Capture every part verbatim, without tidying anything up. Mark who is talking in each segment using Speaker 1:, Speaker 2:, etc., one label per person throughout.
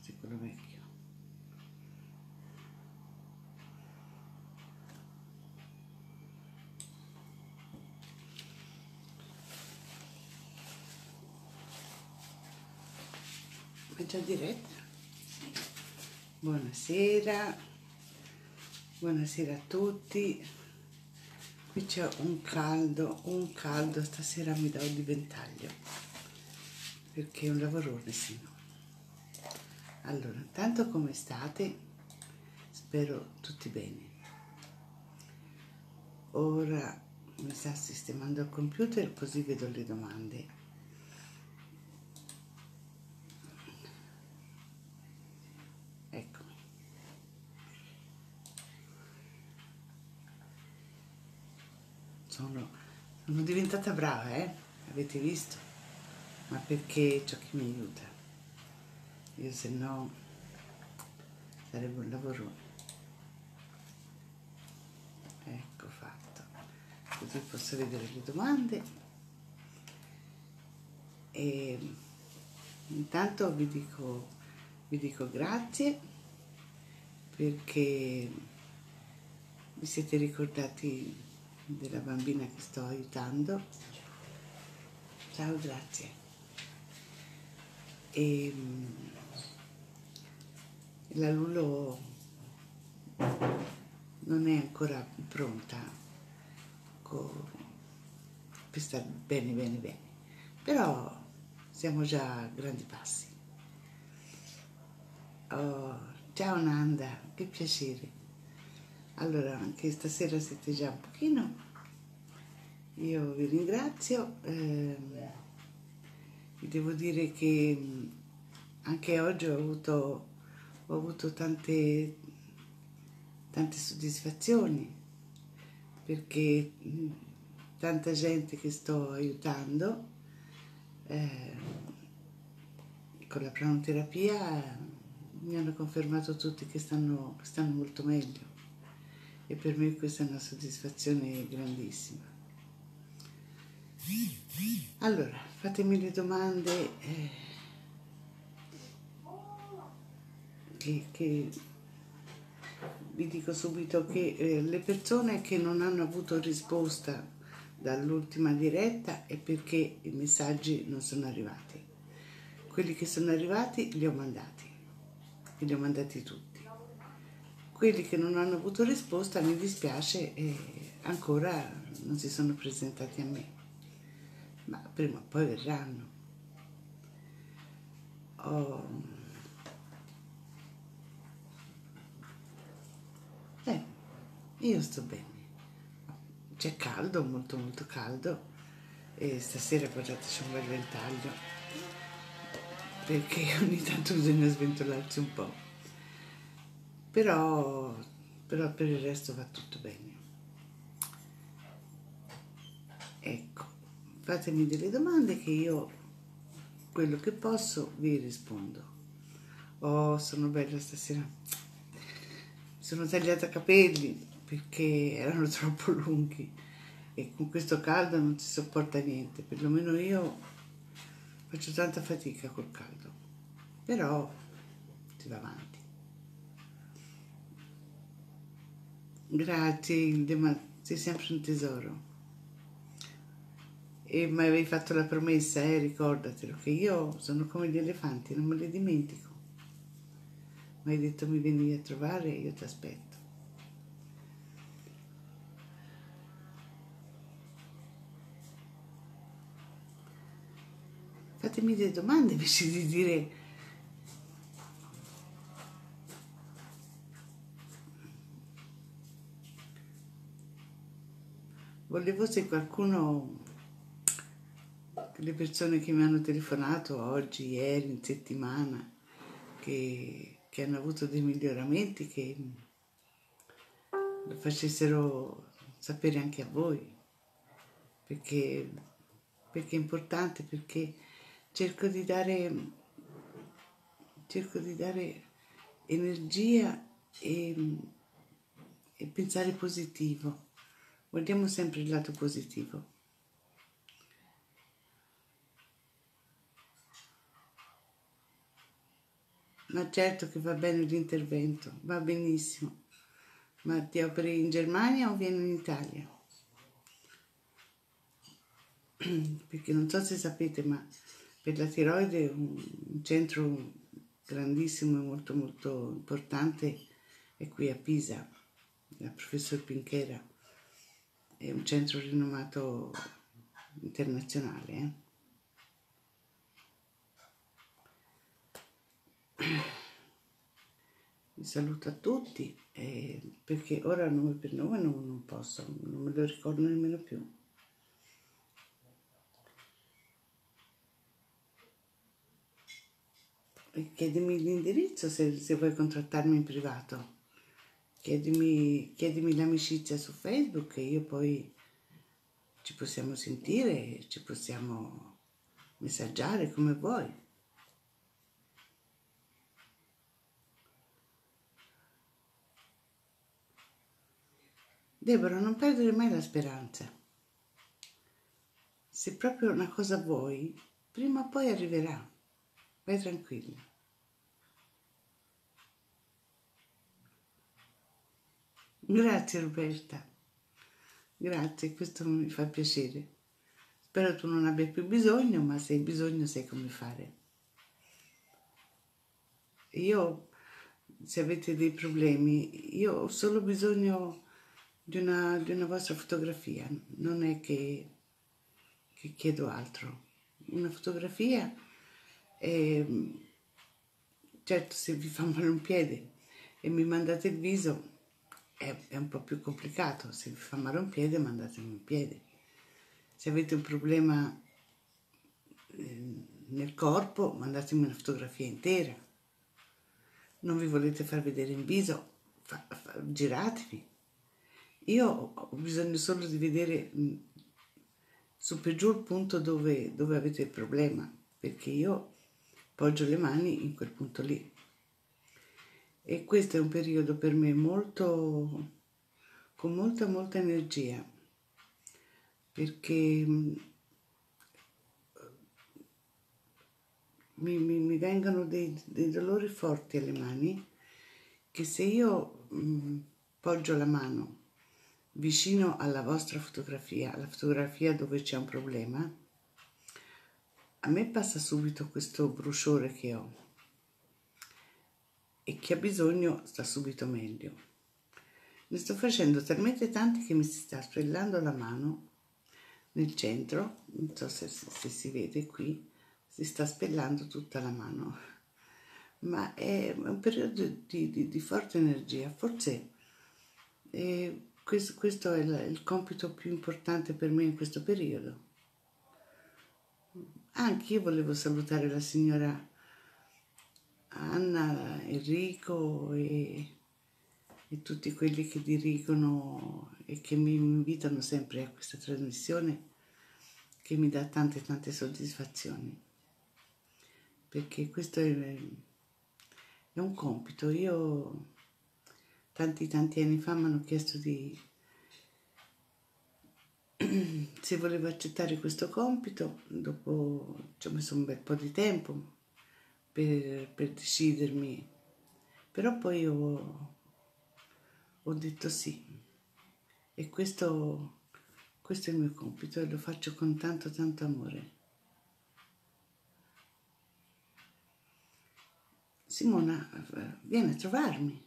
Speaker 1: di quello vecchio. È già diretta? Buonasera, buonasera a tutti. Qui c'è un caldo, un caldo, stasera mi dà di ventaglio, perché è un lavorone, sì, no? Allora, intanto come state? Spero tutti bene. Ora mi sta sistemando il computer, così vedo le domande. Eccomi. Sono, sono diventata brava, eh? Avete visto? Ma perché c'ho chi mi aiuta. Io se no sarebbe un lavoro. Ecco fatto. Così posso vedere le domande. E intanto vi dico, vi dico grazie perché vi siete ricordati della bambina che sto aiutando. Ciao, grazie. E la Lullo non è ancora pronta per stare bene, bene, bene, però siamo già a grandi passi. Oh, ciao Nanda, che piacere. Allora, anche stasera siete già un pochino. Io vi ringrazio. Eh, vi devo dire che anche oggi ho avuto, ho avuto tante, tante soddisfazioni, perché tanta gente che sto aiutando eh, con la pranoterapia mi hanno confermato tutti che stanno, che stanno molto meglio, e per me questa è una soddisfazione grandissima. Allora, fatemi le domande eh, che, che vi dico subito che eh, le persone che non hanno avuto risposta dall'ultima diretta è perché i messaggi non sono arrivati. Quelli che sono arrivati li ho mandati, e li ho mandati tutti. Quelli che non hanno avuto risposta, mi dispiace, eh, ancora non si sono presentati a me, ma prima o poi verranno. Oh. Eh, io sto bene. C'è caldo, molto molto caldo, e stasera guardate c'è un bel ventaglio, perché ogni tanto bisogna sventolarsi un po', però, però per il resto va tutto bene. Ecco, fatemi delle domande che io, quello che posso, vi rispondo. Oh, sono bella stasera. Mi sono tagliata i capelli perché erano troppo lunghi e con questo caldo non si sopporta niente, perlomeno io faccio tanta fatica col caldo, però si va avanti. Grazie Ildema, sei sempre un tesoro. E mi avevi fatto la promessa, eh, ricordatelo, che io sono come gli elefanti, non me le dimentico. Mi hai detto mi vieni a trovare e io ti aspetto. Fatemi delle domande invece di dire volevo, se qualcuno, le persone che mi hanno telefonato oggi, ieri, in settimana, che, che hanno avuto dei miglioramenti, che lo facessero sapere anche a voi, perché, perché è importante, perché cerco di dare, cerco di dare energia e, e pensare positivo. Guardiamo sempre il lato positivo. Ma certo che va bene l'intervento, va benissimo. Ma ti operi in Germania o vieni in Italia? Perché non so se sapete, ma per la tiroide un centro grandissimo e molto molto importante è qui a Pisa, il professor Pinchera, è un centro rinomato internazionale. Eh? Vi saluto a tutti, eh, perché ora nome per nome non, non posso, non me lo ricordo nemmeno più. Chiedimi l'indirizzo se, se vuoi contattarmi in privato. Chiedimi, chiedimi l'amicizia su Facebook e io poi ci possiamo sentire, ci possiamo messaggiare come vuoi. Deborah, non perdere mai la speranza. Se proprio una cosa vuoi, prima o poi arriverà. Vai tranquilla. Grazie Roberta, grazie, questo mi fa piacere. Spero tu non abbia più bisogno, ma se hai bisogno sai come fare. Io, se avete dei problemi, io ho solo bisogno di una, di una vostra fotografia, non è che, che chiedo altro. Una fotografia, e, certo se vi fa male un piede e mi mandate il viso è, è un po' più complicato, se vi fa male un piede mandatemi un piede. Se avete un problema eh, nel corpo mandatemi una fotografia intera. Non vi volete far vedere in viso, fa, fa, giratevi. Io ho bisogno solo di vedere mh, su per giù il punto dove, dove avete il problema, perché io poggio le mani in quel punto lì. E questo è un periodo per me molto, con molta molta energia, perché mh, mi, mi, mi vengono dei, dei dolori forti alle mani, che se io mh, poggio la mano vicino alla vostra fotografia, alla fotografia dove c'è un problema, a me passa subito questo bruciore che ho e chi ha bisogno sta subito meglio. Ne sto facendo talmente tanti che mi si sta spellando la mano nel centro, non so se, se, se si vede qui, si sta spellando tutta la mano, ma è un periodo di, di, di forte energia, forse eh, questo, questo è il, il compito più importante per me in questo periodo. Anche io volevo salutare la signora Anna, Enrico e, e tutti quelli che dirigono e che mi invitano sempre a questa trasmissione che mi dà tante tante soddisfazioni, perché questo è, è un compito. Io tanti tanti anni fa mi hanno chiesto di se volevo accettare questo compito, dopo ci ho messo un bel po' di tempo per, per decidermi, però poi ho, ho detto sì, e questo, questo è il mio compito e lo faccio con tanto tanto amore. Simona, vieni a trovarmi.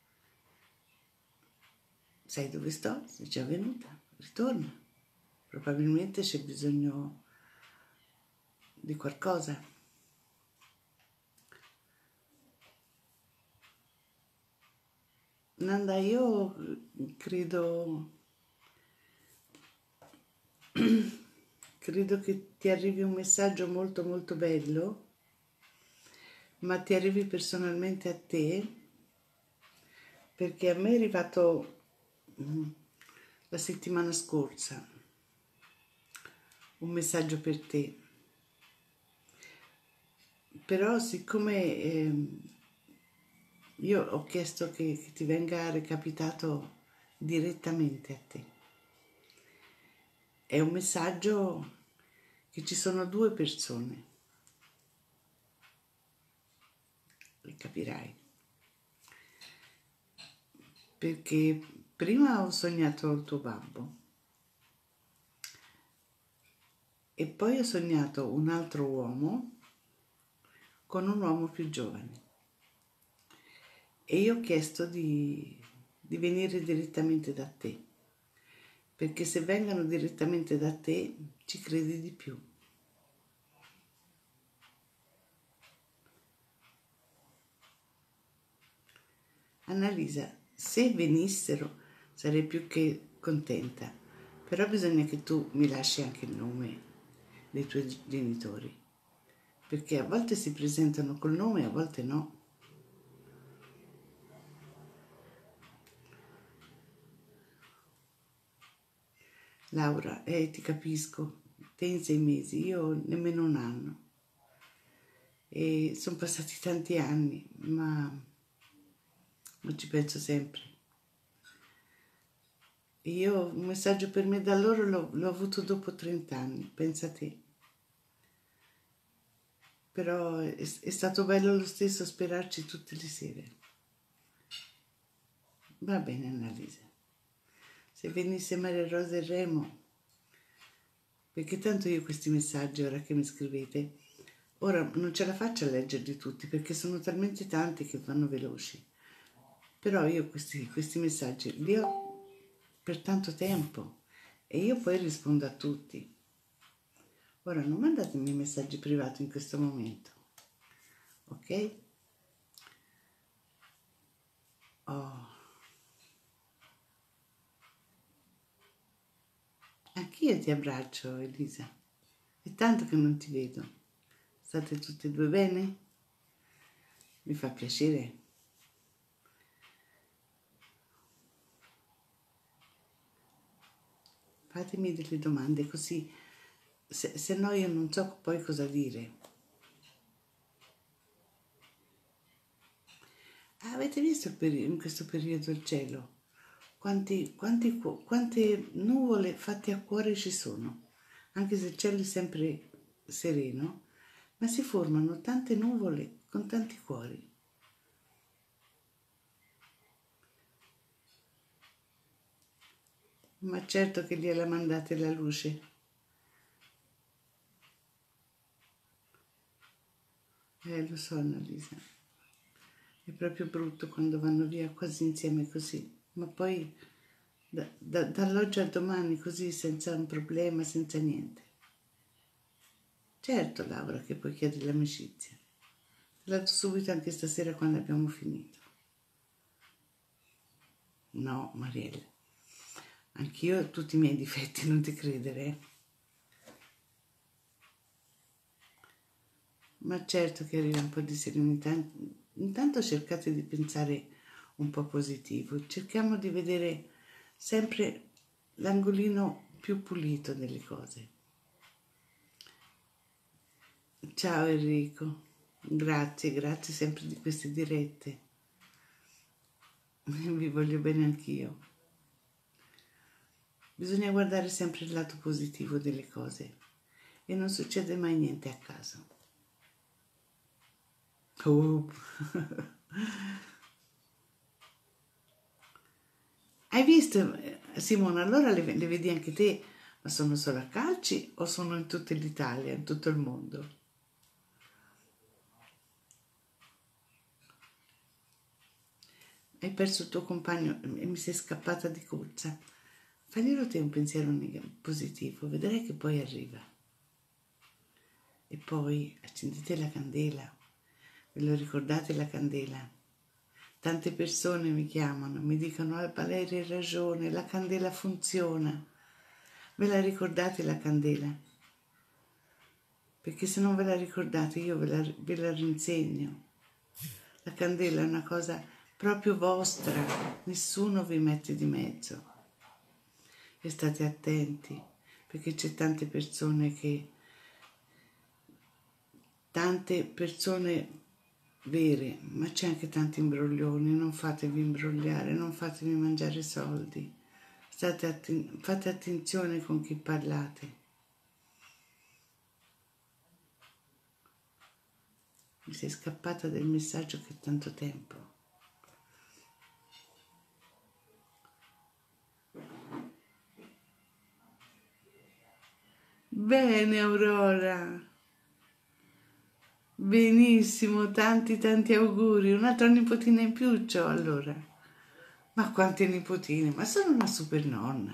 Speaker 1: Sai dove sto? Sei già venuta? Ritorna. Probabilmente c'è bisogno di qualcosa. Nanda, io credo, credo che ti arrivi un messaggio molto molto bello, ma ti arrivi personalmente a te, perché a me è arrivato mm, la settimana scorsa un messaggio per te, però siccome eh, io ho chiesto che, che ti venga recapitato direttamente a te, è un messaggio che ci sono due persone capirai. Perché prima ho sognato il tuo babbo e poi ho sognato un altro uomo con un uomo più giovane e io ho chiesto di, di venire direttamente da te, perché se vengono direttamente da te ci credi di più. Annalisa, se venissero sarei più che contenta, però bisogna che tu mi lasci anche il nome dei tuoi genitori, perché a volte si presentano col nome e a volte no. Laura, eh, ti capisco, te in sei mesi, io nemmeno un anno. E sono passati tanti anni, ma, ma ci penso sempre. E io un messaggio per me da loro l'ho, l'ho avuto dopo trenta anni, pensa a te. Però è, è stato bello lo stesso sperarci tutte le sere. Va bene, Annalisa. Se venisse Maria Rosa e Remo, perché tanto io questi messaggi ora che mi scrivete, ora non ce la faccio a leggerli tutti perché sono talmente tanti che vanno veloci. Però io questi, questi messaggi li ho per tanto tempo e io poi rispondo a tutti. Ora non mandatemi messaggi privati in questo momento, ok? Oh. Anch'io ti abbraccio, Elisa. È tanto che non ti vedo. State tutte e due bene? Mi fa piacere. Fatemi delle domande così, se, se no io non so poi cosa dire. Avete visto in questo periodo il cielo? Quanti, quanti, quante nuvole fatte a cuore ci sono? Anche se il cielo è sempre sereno, ma si formano tante nuvole con tanti cuori. Ma certo che gliela mandate la luce. Eh, lo so, Annalisa. È proprio brutto quando vanno via quasi insieme così, ma poi da, da, dall'oggi al domani così senza un problema, senza niente. Certo, Laura, che puoi chiedere l'amicizia. Te la do subito anche stasera quando abbiamo finito. No, Mariella. Anch'io ho tutti i miei difetti, non ti credere. Eh? Ma certo che arriva un po' di serenità. Intanto cercate di pensare un po' positivo. Cerchiamo di vedere sempre l'angolino più pulito delle cose. Ciao Enrico, grazie, grazie sempre di queste dirette. Vi voglio bene anch'io. Bisogna guardare sempre il lato positivo delle cose e non succede mai niente a caso. Oh. Hai visto, Simona, allora le, le vedi anche te, ma sono solo a Calci o sono in tutta l'Italia, in tutto il mondo? Hai perso il tuo compagno e mi sei scappata di corsa. Faglielo te un pensiero positivo, vedrai che poi arriva. E poi accendete la candela, ve lo ricordate la candela? Tante persone mi chiamano, mi dicono ah, Valeria hai ragione, la candela funziona. Ve la ricordate la candela? Perché se non ve la ricordate io ve la, ve la rinsegno. La candela è una cosa proprio vostra, nessuno vi mette di mezzo. E state attenti, perché c'è tante persone che, tante persone vere, ma c'è anche tanti imbroglioni, non fatevi imbrogliare, non fatevi mangiare soldi, state atten- fate attenzione con chi parlate. Mi sei scappata del messaggio che tanto tempo. Bene, Aurora. Benissimo, tanti tanti auguri. Un'altra nipotina in più c'ho allora. Ma quante nipotine? Ma sono una super nonna.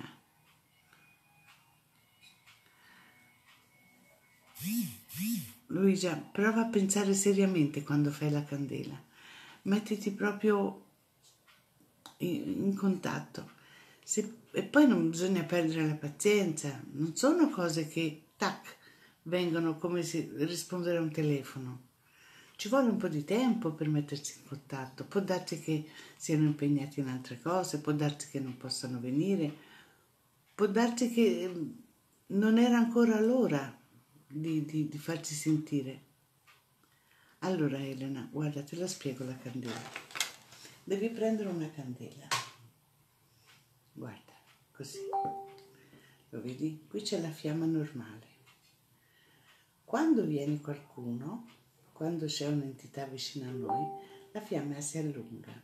Speaker 1: Luigia, prova a pensare seriamente quando fai la candela. Mettiti proprio in, in contatto. Se, e poi non bisogna perdere la pazienza. Non sono cose che, tac, vengono come se rispondere a un telefono. Ci vuole un po' di tempo per mettersi in contatto. Può darsi che siano impegnati in altre cose, può darsi che non possano venire, può darsi che non era ancora l'ora di, di, di farsi sentire. Allora Elena, guarda, te la spiego la candela. Devi prendere una candela. Guarda, così. Lo vedi? Qui c'è la fiamma normale. Quando viene qualcuno, quando c'è un'entità vicina a noi, la fiamma si allunga.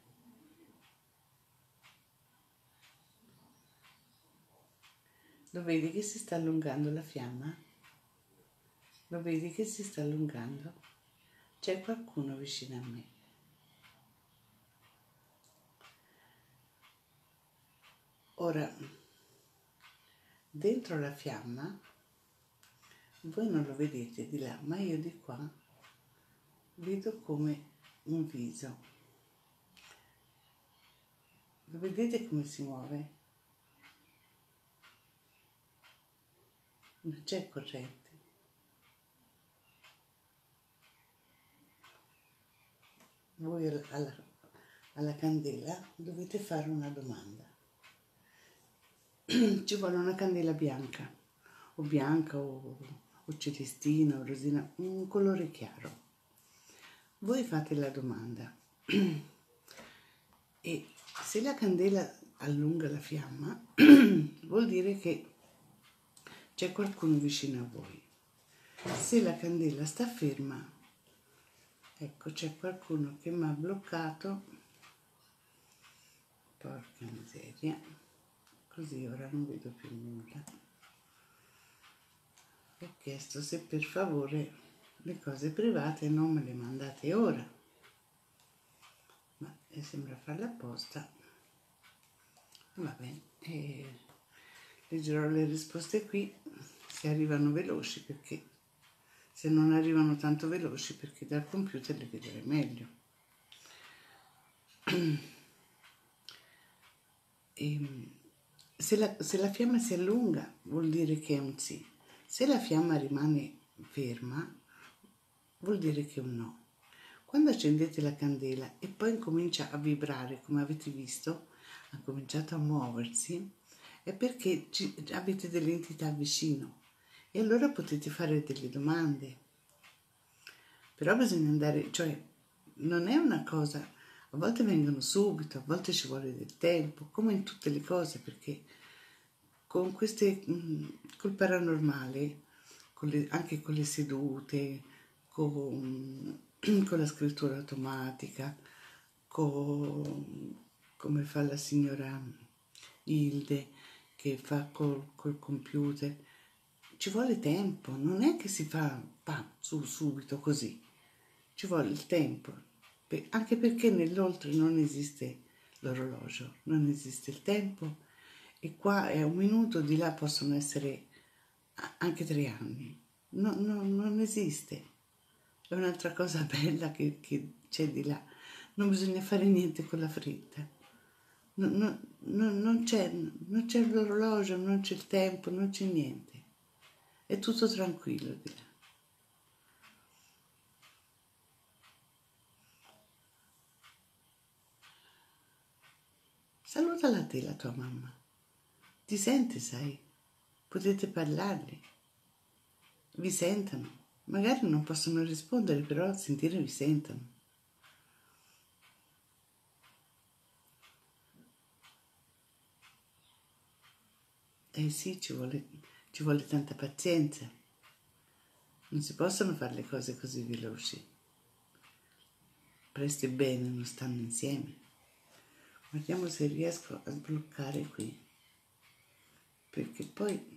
Speaker 1: Lo vedi che si sta allungando la fiamma? Lo vedi che si sta allungando? C'è qualcuno vicino a me. Ora, dentro la fiamma, voi non lo vedete di là, ma io di qua vedo come un viso. Lo vedete come si muove? Non c'è corrente. Voi alla, alla candela dovete fare una domanda. Ci vuole una candela bianca, o bianca, o, o celestina, o rosina, un colore chiaro. Voi fate la domanda e se la candela allunga la fiamma vuol dire che c'è qualcuno vicino a voi. Se la candela sta ferma, ecco, c'è qualcuno che mi ha bloccato. Porca miseria, così ora non vedo più nulla. Ho chiesto se per favore le cose private non me le mandate ora, ma sembra farla apposta. Va bene, e leggerò le risposte qui, se arrivano veloci, perché se non arrivano tanto veloci, perché dal computer le vedrei meglio. E se la, se la fiamma si allunga vuol dire che è un sì. Se la fiamma rimane ferma vuol dire che è un no. Quando accendete la candela e poi comincia a vibrare, come avete visto, ha cominciato a muoversi, è perché ci, avete delle entità vicino e allora potete fare delle domande. Però bisogna andare, cioè non è una cosa, a volte vengono subito, a volte ci vuole del tempo, come in tutte le cose, perché con queste, col paranormale, con le, anche con le sedute, con, con la scrittura automatica, con, come fa la signora Hilde, che fa col, col computer, ci vuole tempo, non è che si fa pa, su, subito così, ci vuole il tempo, anche perché nell'oltre non esiste l'orologio, non esiste il tempo, e qua è un minuto, di là possono essere anche tre anni, no, no, non esiste, è un'altra cosa bella che, che c'è di là, non bisogna fare niente con la fretta, no, no, no, non c'è, non c'è l'orologio, non c'è il tempo, non c'è niente, è tutto tranquillo di là. Salutala te la tua mamma, ti sente, sai, potete parlarle, vi sentono, magari non possono rispondere, però a sentire vi sentono. Eh sì, ci vuole, ci vuole tanta pazienza, non si possono fare le cose così veloci. presto e bene non stanno insieme. Guardiamo se riesco a sbloccare qui, perché poi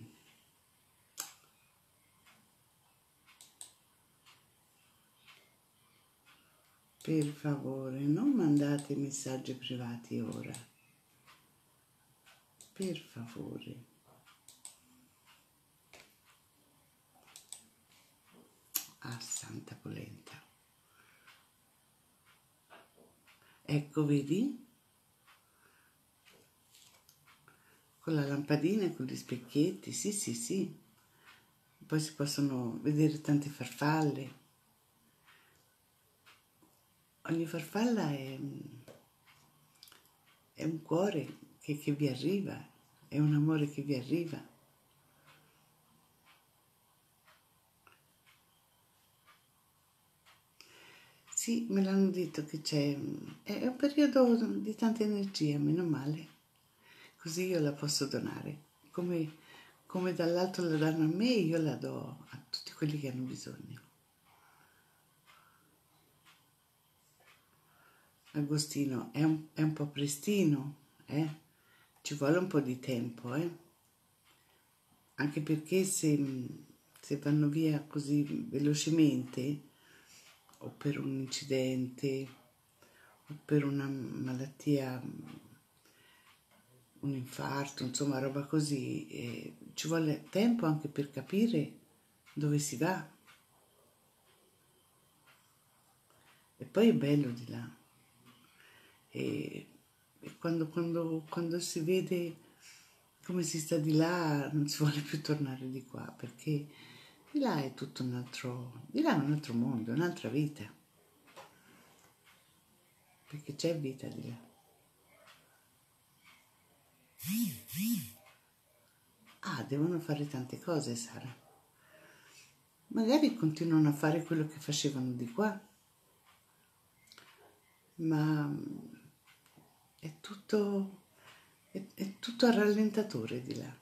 Speaker 1: per favore non mandate messaggi privati ora, per favore. Ah, santa polenta. Ecco, vedi? Con la lampadina e con gli specchietti, sì, sì, sì. Poi si possono vedere tante farfalle. Ogni farfalla è, è un cuore che, che vi arriva, è un amore che vi arriva. Sì, me l'hanno detto che c'è, è un periodo di tanta energia, meno male. Così io la posso donare. Come, come dall'alto la danno a me, io la do a tutti quelli che hanno bisogno. Agostino, è un, è un po' prestino, eh? Ci vuole un po' di tempo, eh? Anche perché se, se vanno via così velocemente, o per un incidente, o per una malattia, un infarto, insomma roba così, eh, ci vuole tempo anche per capire dove si va. E poi è bello di là. E, e quando, quando, quando si vede come si sta di là, non si vuole più tornare di qua, perché di là è tutto un altro, di là è un altro mondo, è un'altra vita. Perché c'è vita di là. Ah, devono fare tante cose, Sara. Magari continuano a fare quello che facevano di qua, ma è tutto, è, è tutto a rallentatore di là.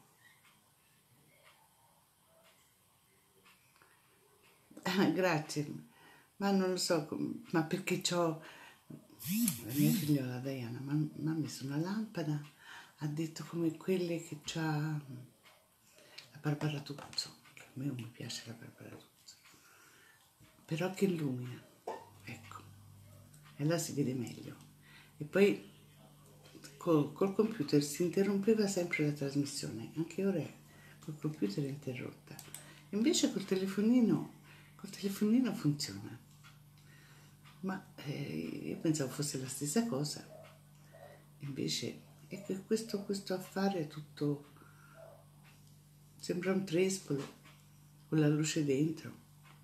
Speaker 1: Ah, grazie, ma non lo so, ma perché c'ho la mia figliola Diana mi ha messo una lampada, ha detto come quelle che c'ha la Barbara Tuzzo, che a me non mi piace la Barbara Tuzzo, però che illumina, ecco, e là si vede meglio. E poi col, col computer si interrompeva sempre la trasmissione, anche ora col computer è interrotta. Invece col telefonino, col telefonino funziona. Ma eh, io pensavo fosse la stessa cosa, invece è che questo, questo affare è tutto, sembra un trespolo con la luce dentro.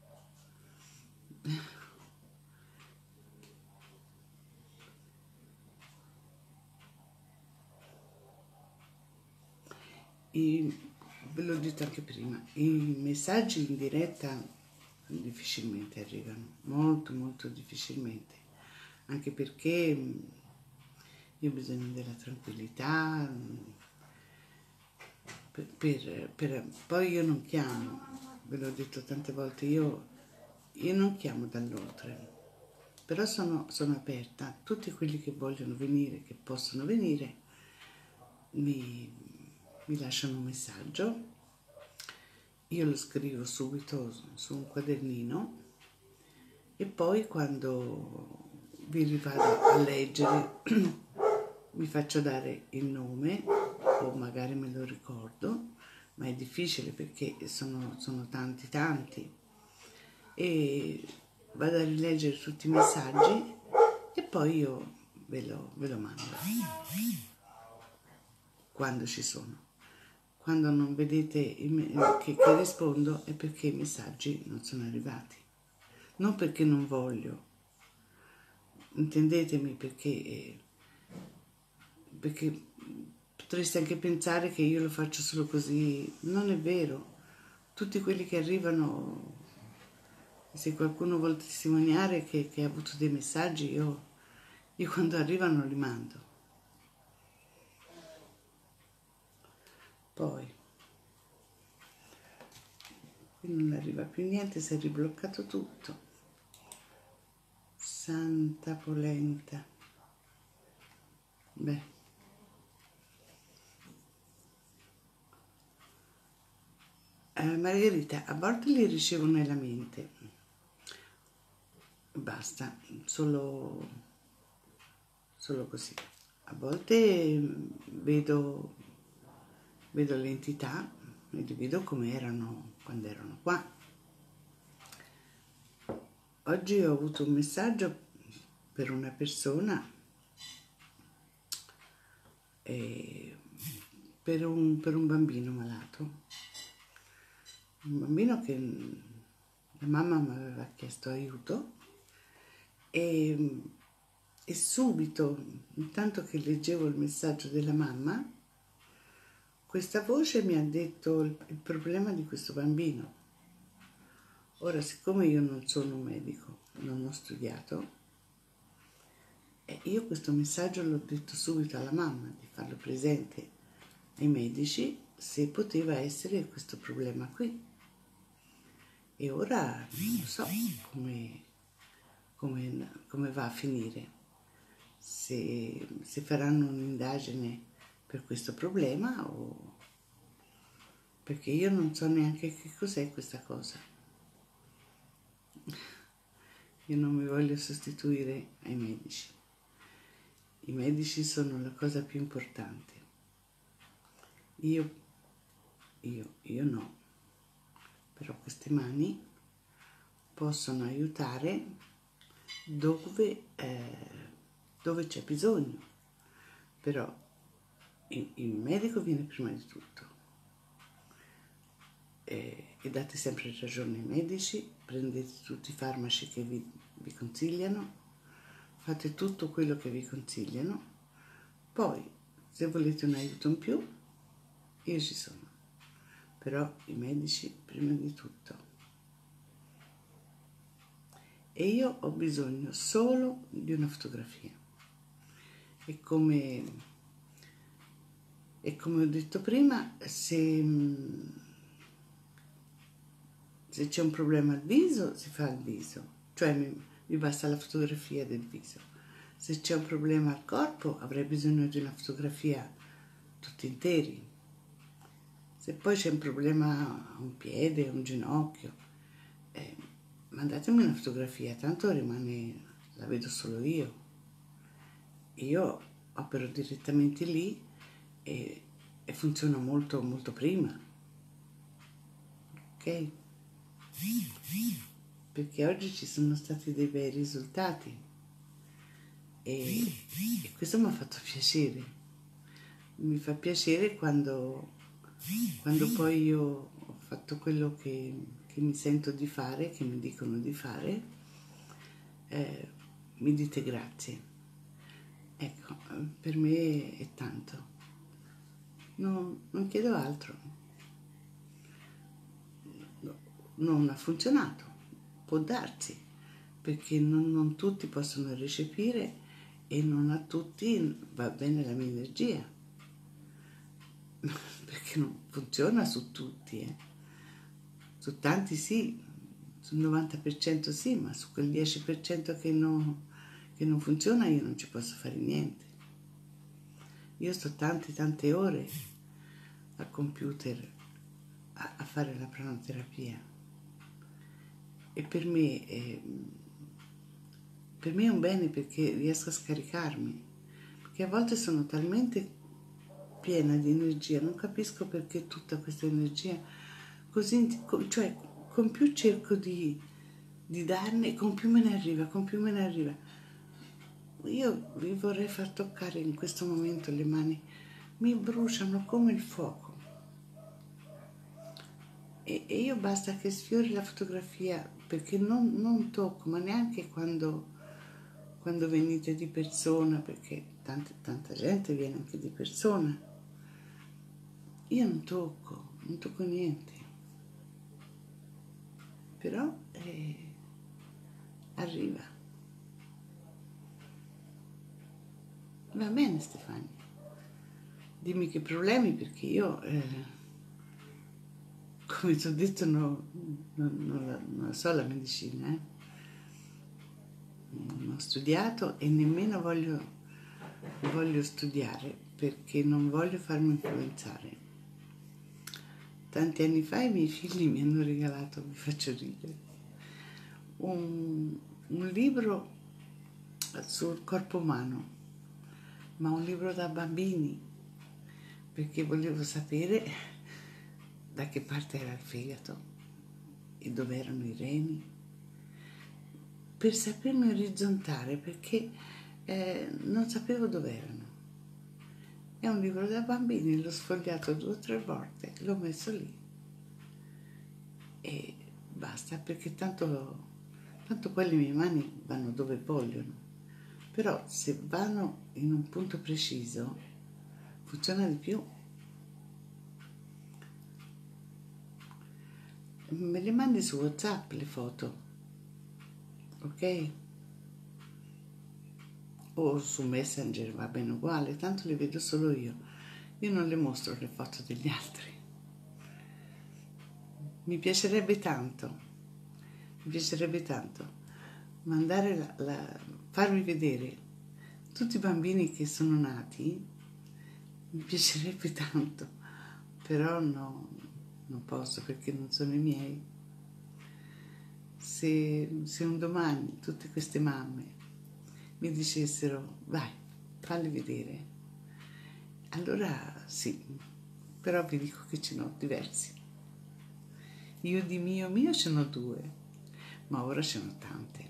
Speaker 1: I, ve l'ho detto anche prima, i messaggi in diretta difficilmente arrivano, molto molto difficilmente, anche perché io ho bisogno della tranquillità, per, per, per, poi io non chiamo, ve l'ho detto tante volte, io, io non chiamo dall'oltre, però sono, sono aperta, tutti quelli che vogliono venire, che possono venire, mi, mi lasciano un messaggio, io lo scrivo subito su un quadernino e poi quando vi rivado a leggere mi faccio dare il nome o magari me lo ricordo, ma è difficile perché sono, sono tanti tanti, e vado a rileggere tutti i messaggi e poi io ve lo, ve lo mando quando ci sono. Quando non vedete che, che rispondo è perché i messaggi non sono arrivati, non perché non voglio, intendetemi, perché, perché potreste anche pensare che io lo faccio solo così, non è vero. Tutti quelli che arrivano, se qualcuno vuole testimoniare che, che ha avuto dei messaggi, io, io quando arrivano li mando. Poi qui non arriva più niente, si è ribloccato tutto. Santa polenta. Beh, eh, Margherita, a volte li ricevo nella mente, basta, solo, solo così. A volte vedo, vedo le entità e li vedo come erano quando erano qua. Oggi ho avuto un messaggio per una persona, eh, per, un, per un bambino malato, un bambino che la mamma mi aveva chiesto aiuto e, e subito, intanto che leggevo il messaggio della mamma, questa voce mi ha detto il, il problema di questo bambino. Ora, siccome io non sono un medico, non ho studiato, eh, io questo messaggio l'ho detto subito alla mamma, di farlo presente ai medici se poteva essere questo problema qui. E ora non so come, come, come va a finire, se, se faranno un'indagine per questo problema o... perché io non so neanche che cos'è questa cosa. Io non mi voglio sostituire ai medici. I medici sono la cosa più importante. Io, io, io no. Però queste mani possono aiutare dove, eh, dove c'è bisogno. Però il, il medico viene prima di tutto. E, e date sempre ragione ai medici, prendete tutti i farmaci che vi, vi consigliano, fate tutto quello che vi consigliano, poi se volete un aiuto in più, io ci sono, però i medici prima di tutto. E io ho bisogno solo di una fotografia. E come, e come ho detto prima, se... Se c'è un problema al viso, si fa al viso, cioè mi, mi basta la fotografia del viso. Se c'è un problema al corpo, avrei bisogno di una fotografia tutti interi. Se poi c'è un problema a un piede, a un ginocchio, eh, mandatemi una fotografia, tanto rimane, la vedo solo io. Io opero direttamente lì e, e funziona molto, molto prima. Ok? Perché oggi ci sono stati dei bei risultati e, e questo mi ha fatto piacere. Mi fa piacere quando, quando poi io ho fatto quello che, che mi sento di fare, che mi dicono di fare, eh, mi dite grazie. Ecco, per me è tanto. No, non chiedo altro. Non ha funzionato, può darsi, perché non, non tutti possono recepire e non a tutti va bene la mia energia, perché non funziona su tutti, eh. Su tanti sì, sul novanta per cento sì, ma su quel dieci per cento che non, che non funziona io non ci posso fare niente. Io sto tante tante ore al computer a, a fare la pranoterapia. E per me, è, per me è un bene perché riesco a scaricarmi, perché a volte sono talmente piena di energia, non capisco perché tutta questa energia così, cioè con più cerco di, di darne, con più me ne arriva, con più me ne arriva. Io vi vorrei far toccare in questo momento le mani, mi bruciano come il fuoco. E, e io basta che sfiori la fotografia, perché non, non tocco, ma neanche quando, quando venite di persona, perché tante, tanta gente viene anche di persona. Io non tocco, non tocco niente. Però eh, arriva. Va bene Stefania, dimmi che problemi, perché io... Eh, come ti ho detto, no, non, non, la, non la so la medicina, eh? non, ho studiato e nemmeno voglio, voglio studiare perché non voglio farmi influenzare. Tanti anni fa i miei figli mi hanno regalato, vi faccio ridere, un, un libro sul corpo umano, ma un libro da bambini, perché volevo sapere da che parte era il fegato e dove erano i reni, per sapermi orizzontare, perché eh, non sapevo dove erano. È un libro da bambini, l'ho sfogliato due o tre volte, l'ho messo lì e basta, perché tanto, tanto poi le mie mani vanno dove vogliono, però se vanno in un punto preciso funziona di più. Me le mandi su WhatsApp le foto, ok? O su Messenger, va bene uguale, tanto le vedo solo io. Io non le mostro le foto degli altri. Mi piacerebbe tanto, mi piacerebbe tanto mandare la, la, farvi vedere tutti i bambini che sono nati, mi piacerebbe tanto, però no, non posso perché non sono i miei. Se, se un domani tutte queste mamme mi dicessero vai, falli vedere, allora sì, però vi dico che ce n'ho diversi. Io di mio mio ce n'ho due, ma ora ce n'ho tante.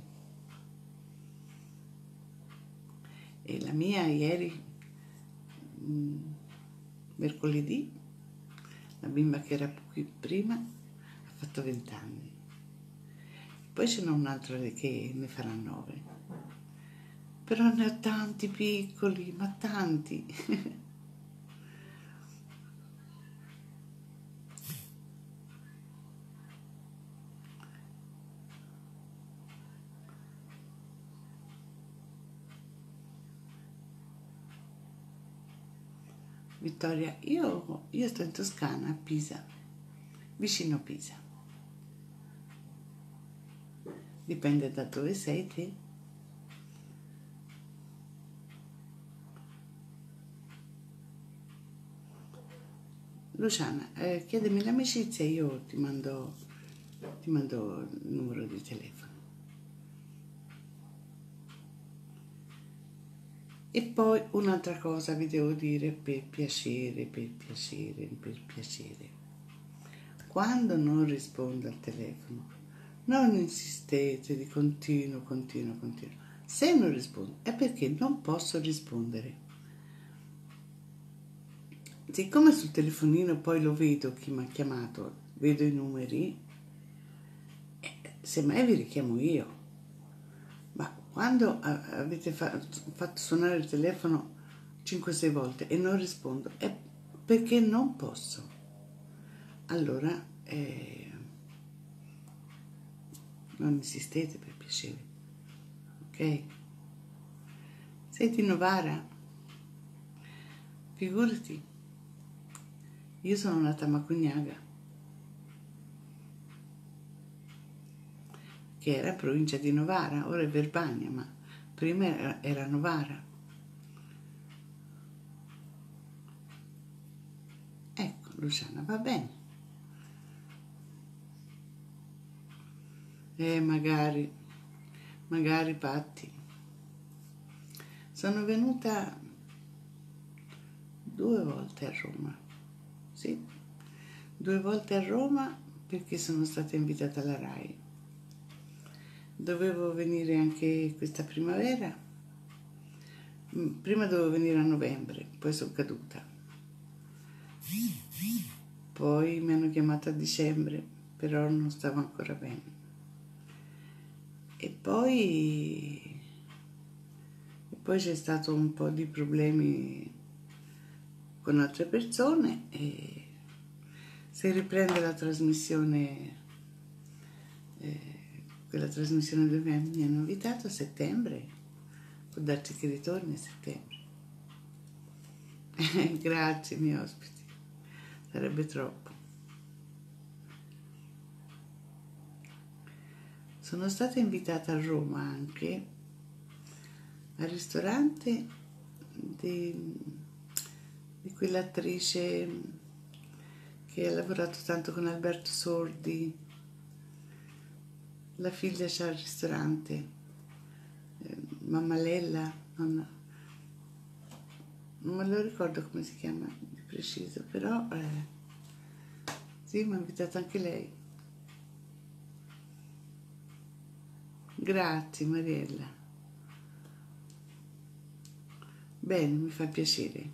Speaker 1: E la mia ieri, mh, mercoledì, la bimba che era qui prima, ha fatto vent'anni. Poi ce n'ho un'altra che ne farà nove. Però ne ho tanti piccoli, ma tanti. Vittoria, io, io sto in Toscana, a Pisa, vicino Pisa. Dipende da dove sei te. Luciana, eh, chiedimi l'amicizia e io ti mando, ti mando il numero di telefono. E poi un'altra cosa vi devo dire, per piacere, per piacere, per piacere. Quando non rispondo al telefono, non insistete di continuo, continuo, continuo. Se non rispondo è perché non posso rispondere. Siccome sul telefonino poi lo vedo chi mi ha chiamato, vedo i numeri, semmai vi richiamo io. Ma quando avete fatto suonare il telefono cinque sei volte e non rispondo è perché non posso. Allora eh, non insistete, per piacere, ok? Sei di Novara? Figurati, io sono nata a Macugnaga, che era provincia di Novara, ora è Verbania, ma prima era, era Novara. Ecco, Luciana, va bene. Eh, magari, magari Patti. Sono venuta due volte a Roma, sì, due volte a Roma perché sono stata invitata alla RAI. Dovevo venire anche questa primavera, prima dovevo venire a novembre, poi sono caduta. Poi mi hanno chiamata a dicembre, però non stavo ancora bene. E poi, e poi c'è stato un po' di problemi con altre persone e se riprende la trasmissione, eh, quella trasmissione dove mi hanno invitato a settembre, può darci che ritorni a settembre. Grazie, miei ospiti, sarebbe troppo. Sono stata invitata a Roma anche al ristorante di, di quell'attrice che ha lavorato tanto con Alberto Sordi. La figlia c'ha il ristorante, eh, Mamma Lella, non, non me lo ricordo come si chiama di preciso, però eh, sì, mi ha invitato anche lei. Grazie Mariella. Bene, mi fa piacere.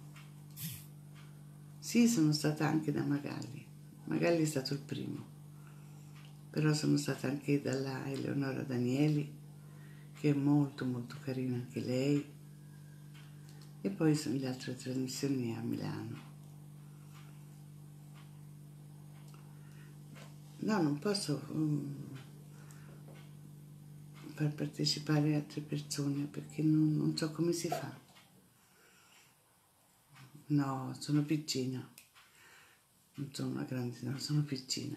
Speaker 1: Sì, sono stata anche da Magalli. Magalli è stato il primo, però sono stata anche dalla Eleonora Danieli, che è molto molto carina anche lei, e poi sono le altre trasmissioni a Milano. No, non posso um, far partecipare altre persone perché non, non so come si fa. No, sono piccina. Non sono una grande, no, sono piccina.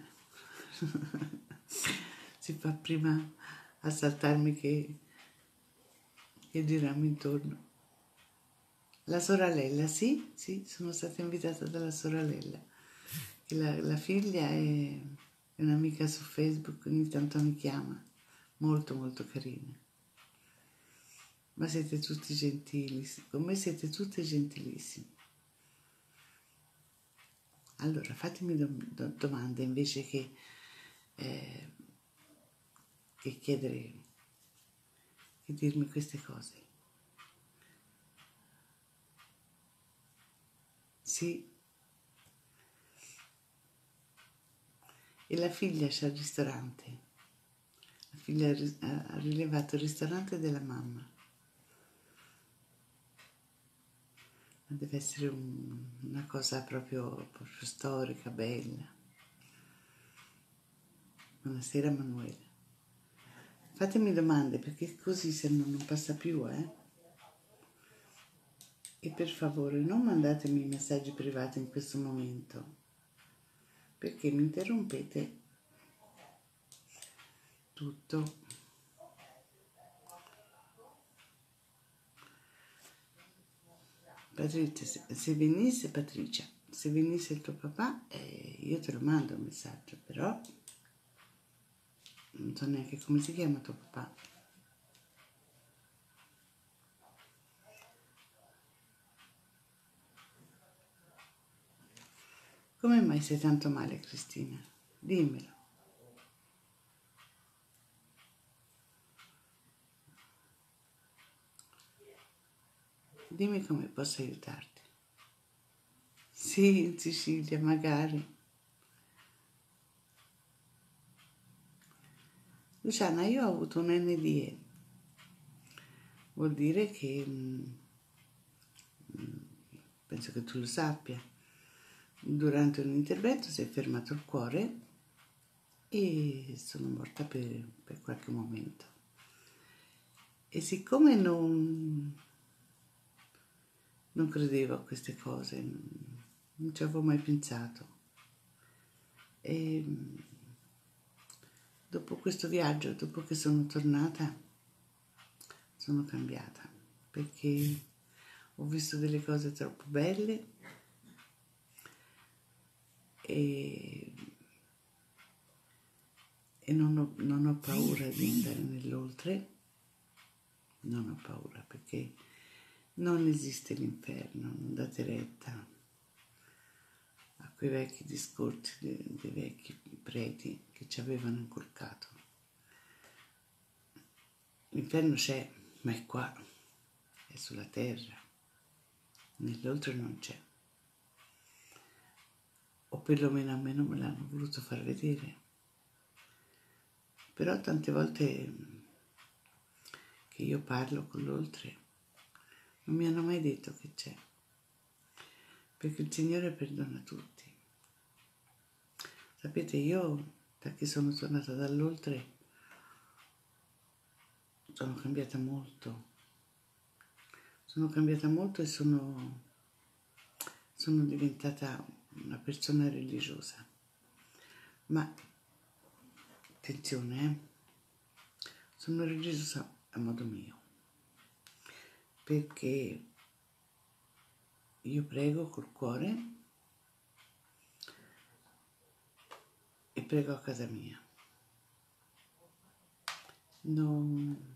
Speaker 1: Si fa prima a saltarmi che, che girarmi intorno. La sorella, sì, sì, sono stata invitata dalla sorella. La, la figlia è, è un'amica su Facebook, ogni tanto mi chiama, molto molto carina. Ma siete tutti gentili, con me siete tutti gentilissimi. Allora, fatemi do, do, domande invece che, eh, che chiedere, che dirmi queste cose. Sì. E la figlia c'ha il ristorante. La figlia ha rilevato il ristorante della mamma. Ma deve essere un, una cosa proprio, proprio storica, bella. Buonasera Manuela. Fatemi domande perché così se no non passa più, eh? E per favore non mandatemi messaggi privati in questo momento, perché mi interrompete tutto. Patrizia, se, se venisse Patricia, se venisse il tuo papà, eh, io te lo mando un messaggio, però non so neanche come si chiama tuo papà. Come mai sei tanto male, Cristina? Dimmelo. Dimmi come posso aiutarti. Sì, in Sicilia, magari. Luciana, io ho avuto un N D E. Vuol dire che, penso che tu lo sappia, durante un intervento si è fermato il cuore e sono morta per, per qualche momento. E siccome non, non credevo a queste cose, non, non ci avevo mai pensato, e dopo questo viaggio, dopo che sono tornata, sono cambiata, perché ho visto delle cose troppo belle e, e non, ho, non ho paura di andare nell'oltre, non ho paura perché non esiste l'inferno, non date retta a quei vecchi discorsi dei, dei vecchi preti che ci avevano inculcato. L'inferno c'è, ma è qua, è sulla terra, nell'oltre non c'è. O perlomeno a me non me l'hanno voluto far vedere. Però tante volte che io parlo con l'oltre non mi hanno mai detto che c'è, perché il Signore perdona tutti. Sapete, io da che sono tornata dall'oltre sono cambiata molto, sono cambiata molto e sono, sono diventata una persona religiosa. Ma attenzione, eh? Sono religiosa a modo mio. perché io prego col cuore e prego a casa mia. Non,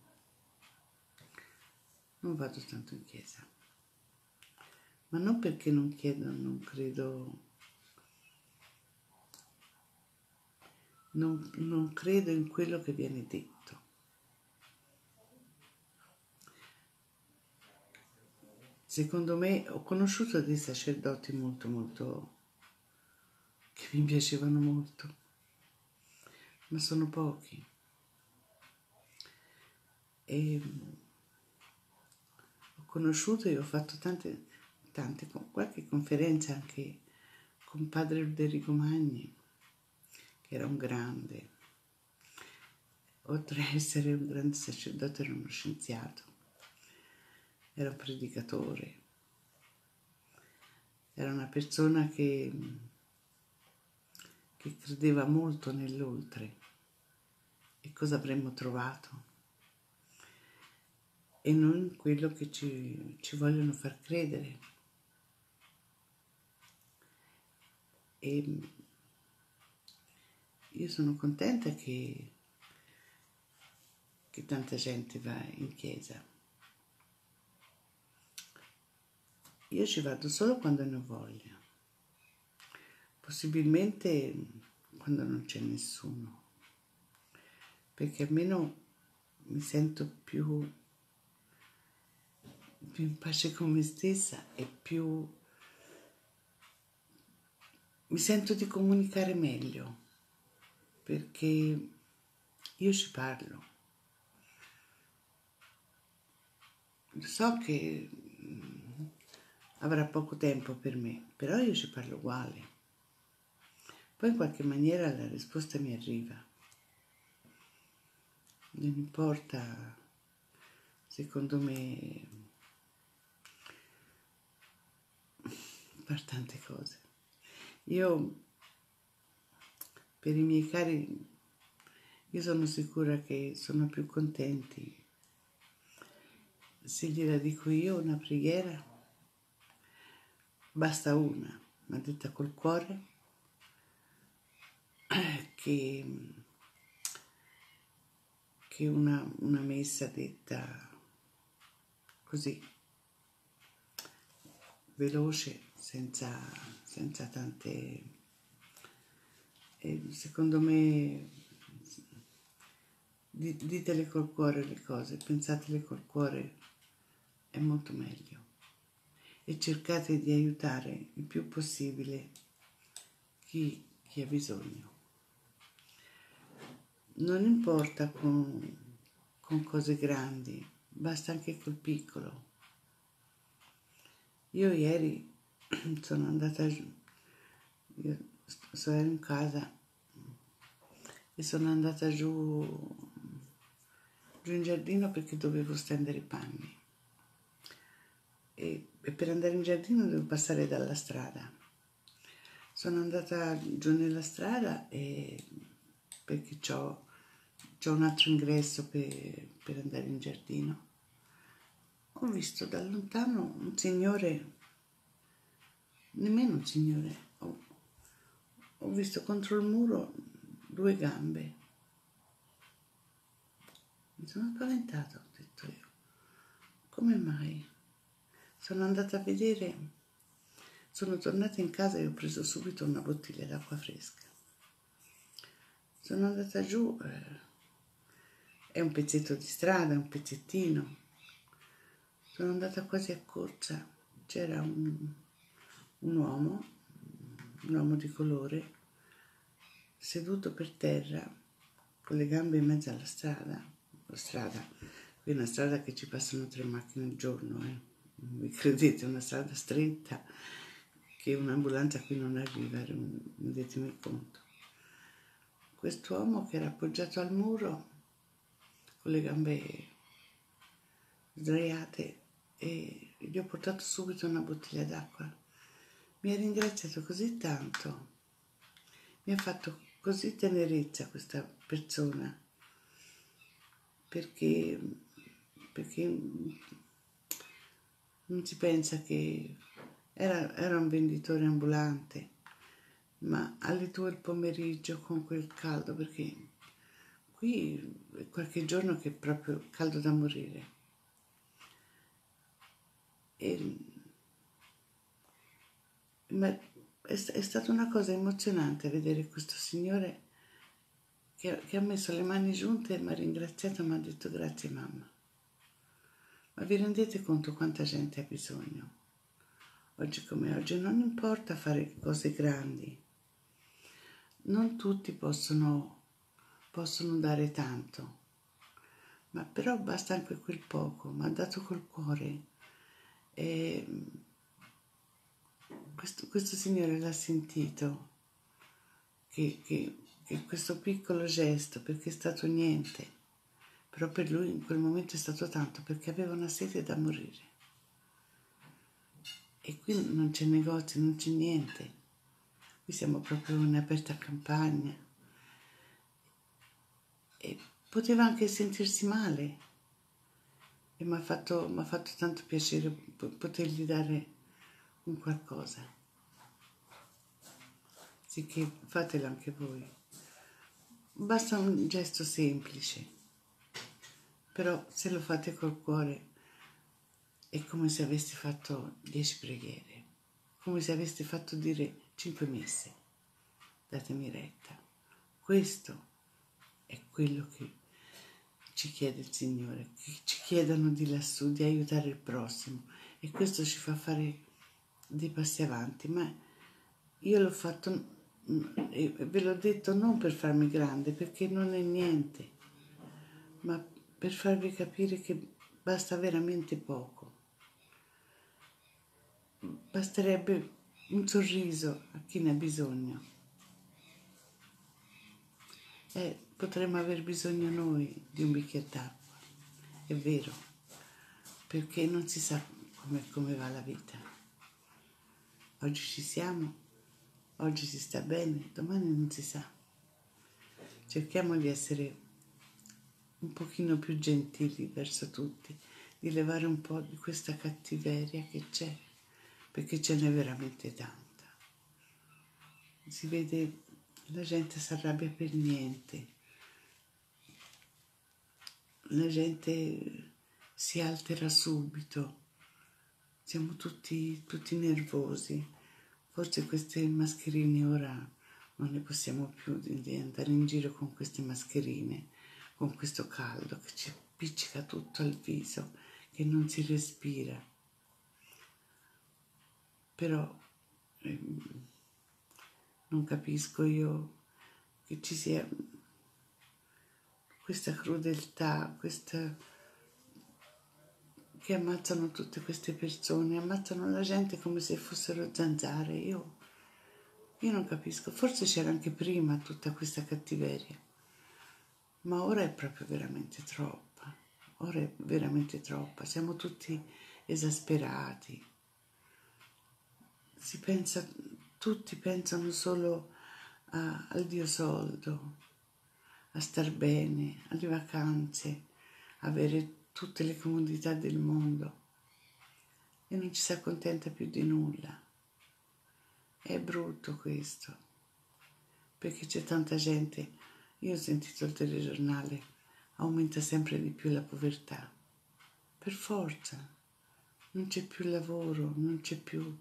Speaker 1: non vado tanto in chiesa, ma non perché non chiedo, non credo, non, non credo in quello che viene detto. Secondo me ho conosciuto dei sacerdoti molto molto che mi piacevano molto, ma sono pochi. E ho conosciuto e ho fatto tante, tante, qualche conferenza anche con padre Ulderico Magni, che era un grande, oltre ad essere un grande sacerdote era uno scienziato, era un predicatore, era una persona che, che credeva molto nell'oltre e cosa avremmo trovato e non in quello che ci, ci vogliono far credere. E io sono contenta che, che tanta gente va in chiesa. Io ci vado solo quando ne ho voglia, possibilmente quando non c'è nessuno, perché almeno mi sento più, più in pace con me stessa e più mi sento di comunicare meglio, perché io ci parlo. So che avrà poco tempo per me, però io ci parlo uguale. Poi in qualche maniera la risposta mi arriva. Non importa, secondo me, per tante cose. Io, per i miei cari, io sono sicura che sono più contenti se gliela dico io una preghiera, basta una, ma detta col cuore, che, che una, una messa detta così, veloce, senza, senza tante... E secondo me ditele col cuore le cose, pensatele col cuore, è molto meglio. E cercate di aiutare il più possibile chi, chi ha bisogno. Non importa con, con cose grandi, basta anche col piccolo. Io ieri sono andata giù, io ero in casa e sono andata giù, giù in giardino perché dovevo stendere i panni. E, e per andare in giardino devo passare dalla strada. Sono andata giù nella strada e, perché c'ho, c'ho un altro ingresso per, per andare in giardino. Ho visto da lontano un signore, nemmeno un signore, ho, ho visto contro il muro due gambe. Mi sono spaventata, ho detto io. Come mai? Sono andata a vedere, sono tornata in casa e ho preso subito una bottiglia d'acqua fresca. Sono andata giù, eh, è un pezzetto di strada, un pezzettino. Sono andata quasi a corsa, c'era un, un uomo, un uomo di colore, seduto per terra, con le gambe in mezzo alla strada. La strada, qui è una strada che ci passano tre macchine al giorno, eh. Non vi credete, è una strada stretta che un'ambulanza qui non arriva, rendetemi conto. Quest'uomo che era appoggiato al muro con le gambe sdraiate e gli ho portato subito una bottiglia d'acqua. Mi ha ringraziato così tanto, mi ha fatto così tenerezza questa persona, perché, perché non si pensa che era, era un venditore ambulante, ma alle due del pomeriggio con quel caldo, perché qui è qualche giorno che è proprio caldo da morire. E, ma è, è stata una cosa emozionante vedere questo signore che, che ha messo le mani giunte e mi ha ringraziato e mi ha detto grazie mamma. Ma vi rendete conto quanta gente ha bisogno? Oggi come oggi non importa fare cose grandi, non tutti possono, possono dare tanto, ma però basta anche quel poco, ma dato col cuore. E questo, questo signore l'ha sentito, che, che, che questo piccolo gesto, perché è stato niente, però per lui in quel momento è stato tanto, perché aveva una sete da morire. E qui non c'è negozio, non c'è niente. Qui siamo proprio in aperta campagna. E poteva anche sentirsi male. E mi ha fatto, m'ha fatto tanto piacere potergli dare un qualcosa. Sicché fatelo anche voi. Basta un gesto semplice, però se lo fate col cuore è come se aveste fatto dieci preghiere, come se aveste fatto dire cinque messe. Datemi retta. Questo è quello che ci chiede il Signore, che ci chiedono di lassù di aiutare il prossimo, e questo ci fa fare dei passi avanti. Ma io l'ho fatto, e ve l'ho detto, non per farmi grande, perché non è niente, ma per farvi capire che basta veramente poco. Basterebbe un sorriso a chi ne ha bisogno. E potremmo aver bisogno noi di un bicchiere d'acqua, è vero, perché non si sa come, come va la vita. Oggi ci siamo, oggi si sta bene, domani non si sa. Cerchiamo di essere un pochino più gentili verso tutti, di levare un po' di questa cattiveria che c'è, perché ce n'è veramente tanta. Si vede, la gente si arrabbia per niente, la gente si altera subito, siamo tutti, tutti nervosi. Forse queste mascherine ora non ne possiamo più di andare in giro con queste mascherine, con questo caldo che ci appiccica tutto al viso, che non si respira. Però ehm, non capisco io che ci sia questa crudeltà, questa, che ammazzano tutte queste persone, ammazzano la gente come se fossero zanzare. Io, io non capisco, forse c'era anche prima tutta questa cattiveria, ma ora è proprio veramente troppa, ora è veramente troppa, siamo tutti esasperati, si pensa, tutti pensano solo a, al Dio soldo, a star bene, alle vacanze, avere tutte le comodità del mondo, e non ci si accontenta più di nulla. È brutto questo, perché c'è tanta gente. Io ho sentito il telegiornale, aumenta sempre di più la povertà, per forza, non c'è più lavoro, non c'è più.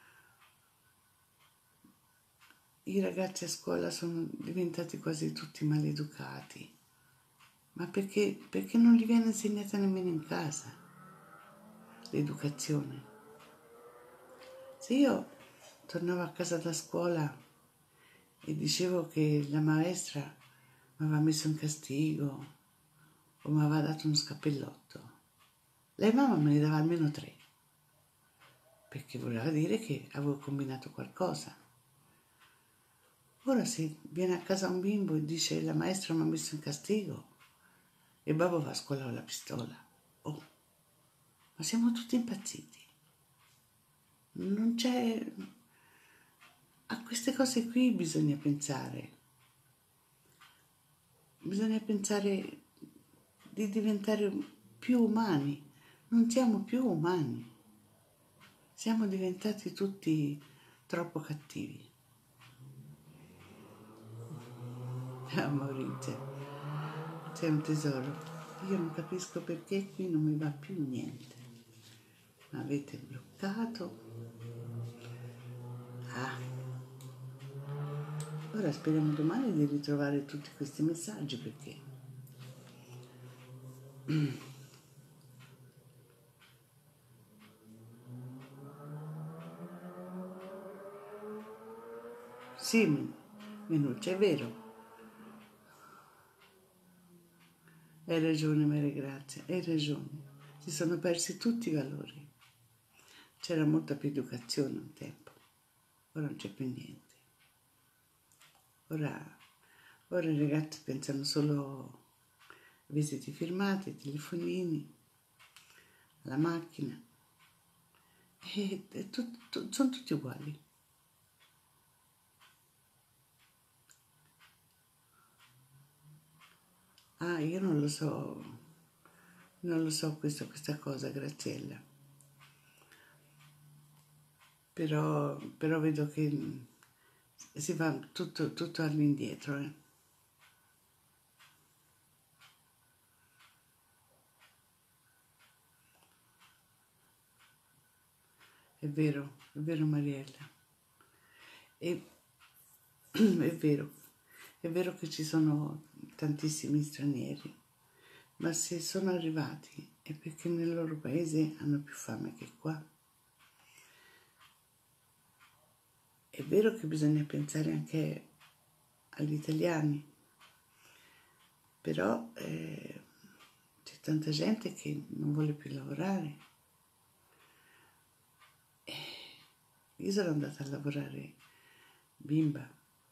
Speaker 1: I ragazzi a scuola sono diventati quasi tutti maleducati, ma perché, perché non gli viene insegnata nemmeno in casa l'educazione. Se io tornavo a casa da scuola e dicevo che la maestra mi aveva messo in castigo o mi aveva dato uno scappellotto, lei mamma me ne dava almeno tre, perché voleva dire che avevo combinato qualcosa. Ora se viene a casa un bimbo e dice la maestra mi ha messo in castigo e babbo va a scuola con la pistola, oh, ma siamo tutti impazziti. Non c'è. A queste cose qui bisogna pensare. Bisogna pensare di diventare più umani. Non siamo più umani. siamo diventati tutti troppo cattivi. Ah, Maurizio, sei un tesoro. Io non capisco perché qui non mi va più niente. Mi avete bloccato. Ah, ora speriamo domani di ritrovare tutti questi messaggi perché sì, Minuccia, è vero. Hai ragione, Maria Grazia, hai ragione. Si sono persi tutti i valori. C'era molta più educazione un tempo, ora non c'è più niente. Ora, ora i ragazzi pensano solo a visite firmate, telefonini, alla macchina. E, e tu, tu, sono tutti uguali. Ah, io non lo so, non lo so questo, questa cosa, Graziella. Però, però vedo che si va tutto, tutto all'indietro. Eh. È vero, è vero Mariella. E, è vero, è vero che ci sono tantissimi stranieri, ma se sono arrivati è perché nel loro paese hanno più fame che qua. È vero che bisogna pensare anche agli italiani, però eh, c'è tanta gente che non vuole più lavorare. Io sono andata a lavorare bimba,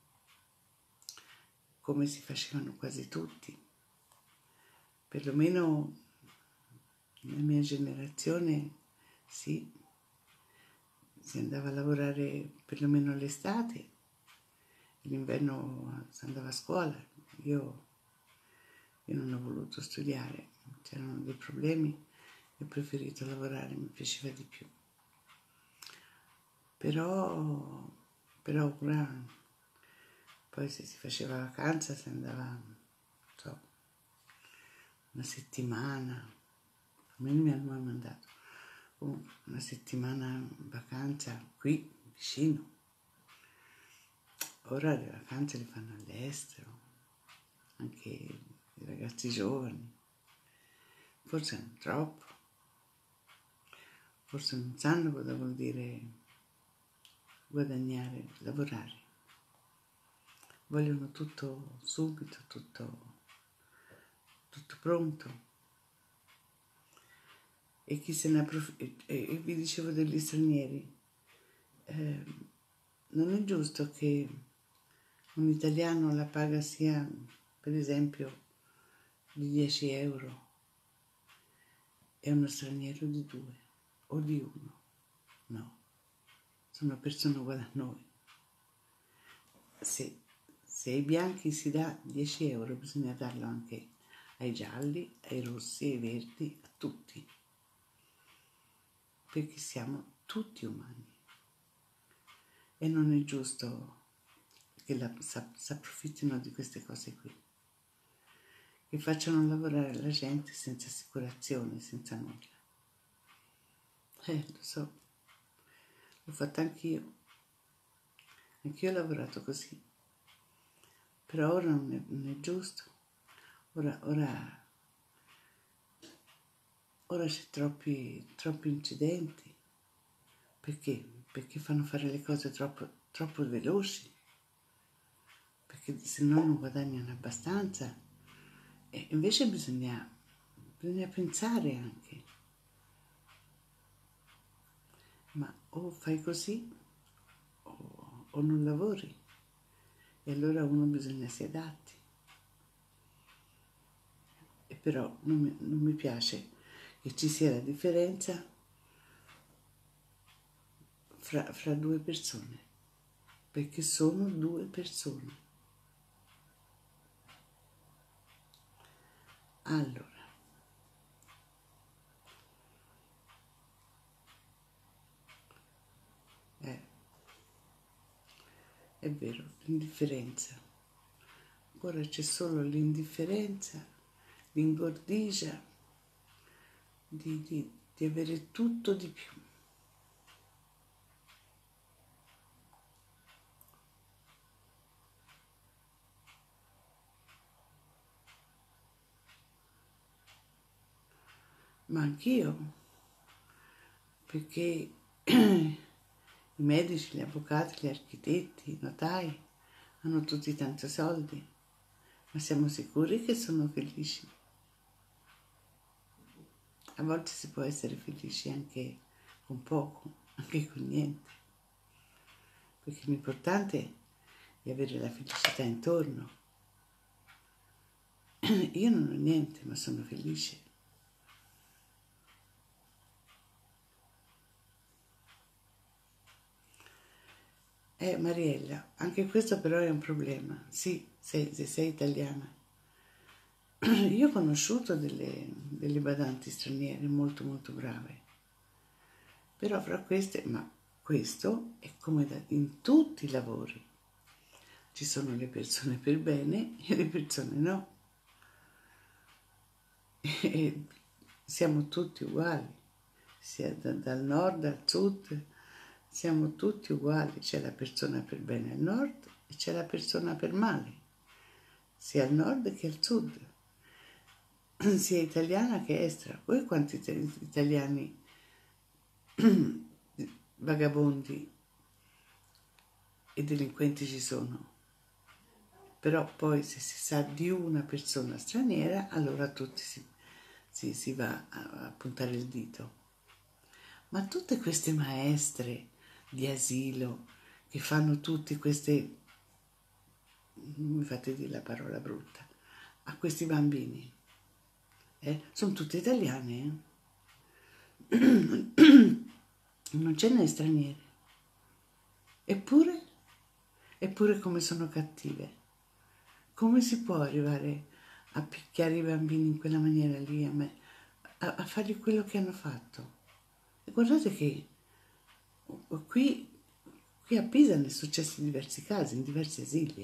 Speaker 1: come si facevano quasi tutti. Perlomeno nella mia generazione, sì, si andava a lavorare perlomeno l'estate, l'inverno si andava a scuola. Io, io non ho voluto studiare, c'erano dei problemi e ho preferito lavorare, mi piaceva di più. Però, però ora, poi se si faceva vacanza si andava, non so, una settimana, a me non mi hanno mai mandato, una settimana in vacanza qui vicino. Ora le vacanze le fanno all'estero, anche i ragazzi giovani, forse non troppo, forse non sanno cosa vuol dire guadagnare, lavorare. Vogliono tutto subito, tutto, tutto pronto. E chi se ne approfitta, e vi dicevo degli stranieri, eh, non è giusto che un italiano la paga sia, per esempio, di dieci euro e uno straniero di due o di uno. No, sono persone uguali a noi. Se, se ai bianchi si dà dieci euro, bisogna darlo anche ai gialli, ai rossi, ai verdi, a tutti. Perché siamo tutti umani. E non è giusto che la, si approfittino di queste cose qui. Che facciano lavorare la gente senza assicurazione, senza nulla. Eh, lo so, l'ho fatto anch'io. Anch'io ho lavorato così. Però ora non è, non è giusto. Ora, ora, ora c'è troppi, troppi incidenti. Perché? Perché fanno fare le cose troppo, troppo veloci. Perché se no non guadagnano abbastanza. E invece bisogna, bisogna pensare anche. Ma o fai così o, o non lavori. E allora uno bisogna si adatti. E però non mi, non mi piace che ci sia la differenza fra, fra due persone, perché sono due persone. Allora, è vero, l'indifferenza. Ora c'è solo l'indifferenza, l'ingordigia di, di, di avere tutto di più. Ma anch'io, perché i medici, gli avvocati, gli architetti, i notai hanno tutti tanti soldi, ma siamo sicuri che sono felici? A volte si può essere felici anche con poco, anche con niente, perché l'importante è avere la felicità intorno. Io non ho niente, ma sono felice. Eh, Mariella, anche questo però è un problema. Sì, sei, se sei italiana. Io ho conosciuto delle, delle badanti straniere molto molto brave, però fra queste, ma questo è come da, in tutti i lavori. Ci sono le persone per bene e le persone no. E siamo tutti uguali, sia da, dal nord al sud, siamo tutti uguali. C'è la persona per bene al nord e c'è la persona per male, sia al nord che al sud, sia italiana che estera. Voi quanti italiani vagabondi e delinquenti ci sono? Però poi se si sa di una persona straniera, allora tutti si, si, si va a, a puntare il dito. Ma tutte queste maestre di asilo che fanno tutte queste, non mi fate dire la parola brutta, a questi bambini, eh, sono tutte italiane, eh? Non ce n'è straniere. Eppure, eppure come sono cattive. Come si può arrivare a picchiare i bambini in quella maniera lì, a, me, a, a fargli quello che hanno fatto? E guardate che qui, qui a Pisa ne sono successi diversi casi, in diversi asili.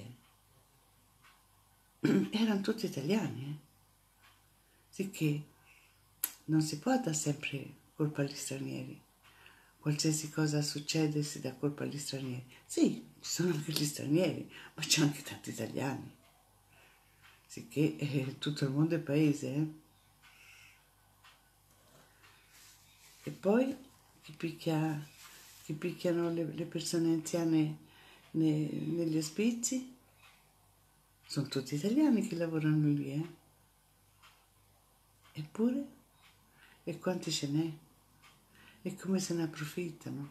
Speaker 1: Eh. Erano tutti italiani. Eh. Sicché non si può dare sempre colpa agli stranieri. Qualsiasi cosa succede si dà colpa agli stranieri. Sì, ci sono anche gli stranieri, ma c'è anche tanti italiani. Sicché eh, tutto il mondo è paese, eh? E poi chi, picchia, chi picchiano le, le persone anziane ne, negli ospizi sono tutti italiani che lavorano lì, eh? Eppure, e quanti ce n'è? E come se ne approfittano?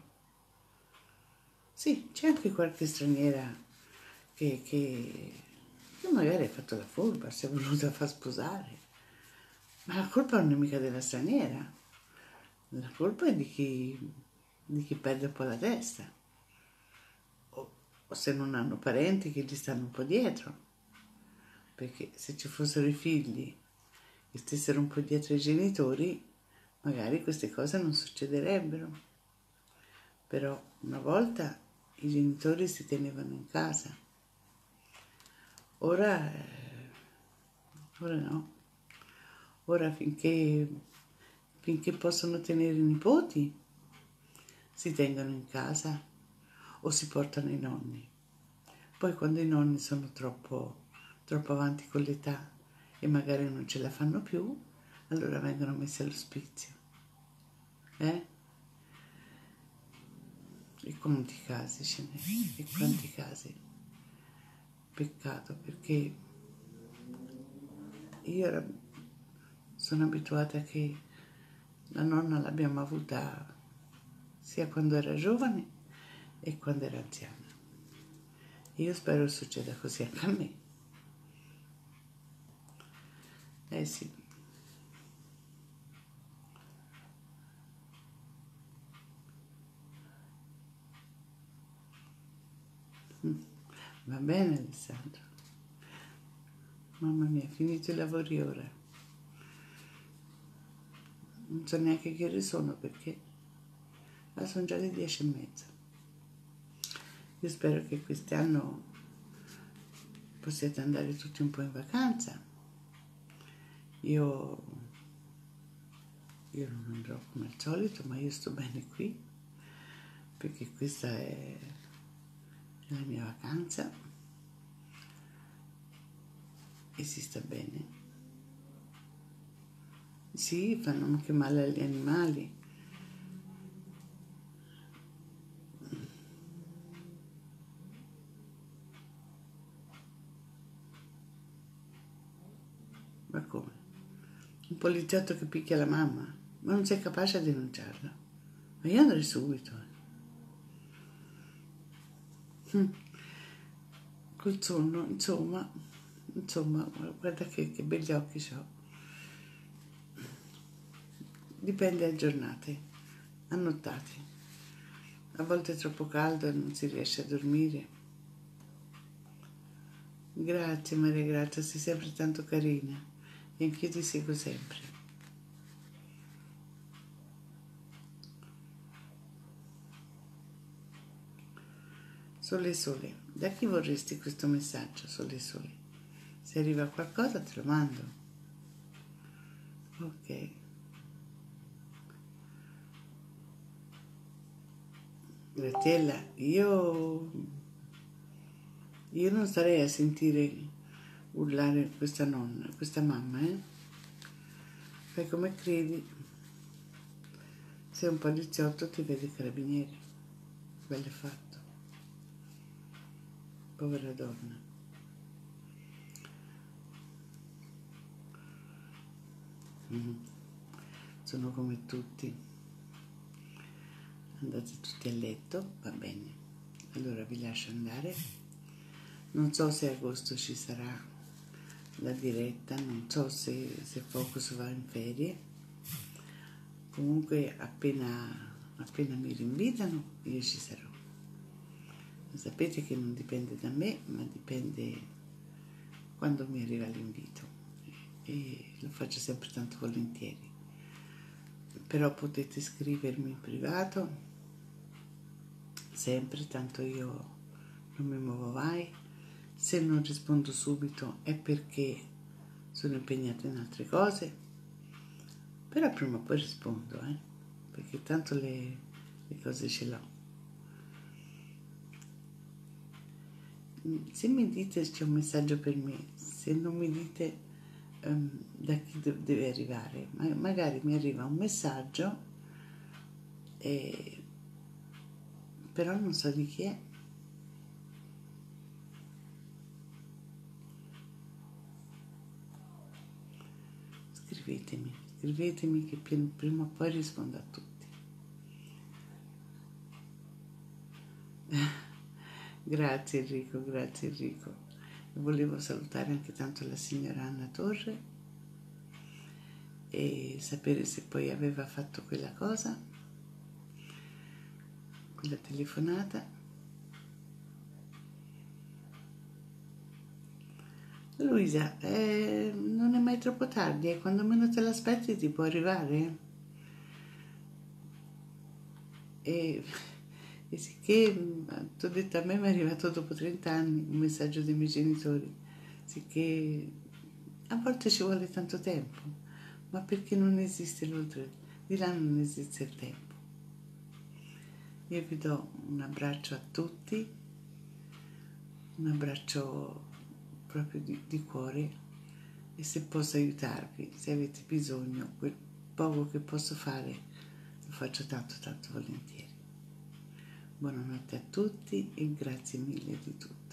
Speaker 1: Sì, c'è anche qualche straniera che, che, che magari ha fatto la furba, si è voluta far sposare, ma la colpa non è mica della straniera, la colpa è di chi, di chi perde un po' la testa, o, o se non hanno parenti che gli stanno un po' dietro, perché se ci fossero i figli che stessero un po' dietro ai genitori, magari queste cose non succederebbero. Però una volta i genitori si tenevano in casa, ora, eh, ora no, ora finché, finché possono tenere i nipoti si tengono in casa o si portano i nonni. Poi quando i nonni sono troppo, troppo avanti con l'età e magari non ce la fanno più, allora vengono messi all'ospizio. Eh? E quanti casi ce n'è? E quanti casi? Peccato, perché io sono abituata che la nonna l'abbiamo avuta sia quando era giovane e quando era anziana. Io spero succeda così anche a me. Eh sì. Va bene Alessandro. Mamma mia, finito i lavori ora. Non so neanche che ore sono perché ma sono già le dieci e mezza. Io spero che quest'anno possiate andare tutti un po' in vacanza. Io, io non andrò come al solito, ma io sto bene qui, perché questa è la mia vacanza e si sta bene. Sì, fanno anche male agli animali. Ma come? Un poliziotto che picchia la mamma? Ma non sei capace a denunciarla? Ma io andrei subito. Hm. Col sonno, insomma, insomma, guarda che, che begli occhi ho. Dipende dalle giornate, annottate. A volte è troppo caldo e non si riesce a dormire. Grazie Maria Grazia, sei sempre tanto carina e anch'io ti seguo sempre. Sole Sole, da chi vorresti questo messaggio, Sole Sole? Se arriva qualcosa te lo mando. Ok. Graziella, io, io non starei a sentire urlare questa nonna, questa mamma, eh? Fai come credi. Se un poliziotto ti vede i carabinieri. Bello fatto. Povera donna. Mm. Sono come tutti. Andate tutti a letto, va bene. Allora vi lascio andare. Non so se a agosto ci sarà la diretta, non so se, se Focus va in ferie. Comunque appena, appena mi rinvitano io ci sarò. Sapete che non dipende da me, ma dipende quando mi arriva l'invito. E lo faccio sempre tanto volentieri. Però potete scrivermi in privato, sempre, tanto io non mi muovo mai. Se non rispondo subito è perché sono impegnata in altre cose, però prima o poi rispondo, eh? Perché tanto le, le cose ce l'ho. Se mi dite c'è un messaggio per me, se non mi dite um, da chi deve arrivare, ma magari mi arriva un messaggio, e, però non so di chi è. Scrivetemi, scrivetemi che prima o poi rispondo a tutti. Grazie Enrico, grazie Enrico. Volevo salutare anche tanto la signora Anna Torre e sapere se poi aveva fatto quella cosa, quella telefonata. Luisa, eh, non è mai troppo tardi, e quando meno te l'aspetti ti può arrivare. E, e sicché, ti ho detto, a me mi è arrivato dopo trenta anni un messaggio dei miei genitori, sicché a volte ci vuole tanto tempo, ma perché non esiste l'oltre, di là non esiste il tempo. Io vi do un abbraccio a tutti, un abbraccio proprio di, di cuore, e se posso aiutarvi, se avete bisogno, quel poco che posso fare lo faccio tanto tanto volentieri. Buonanotte a tutti e grazie mille di tutto.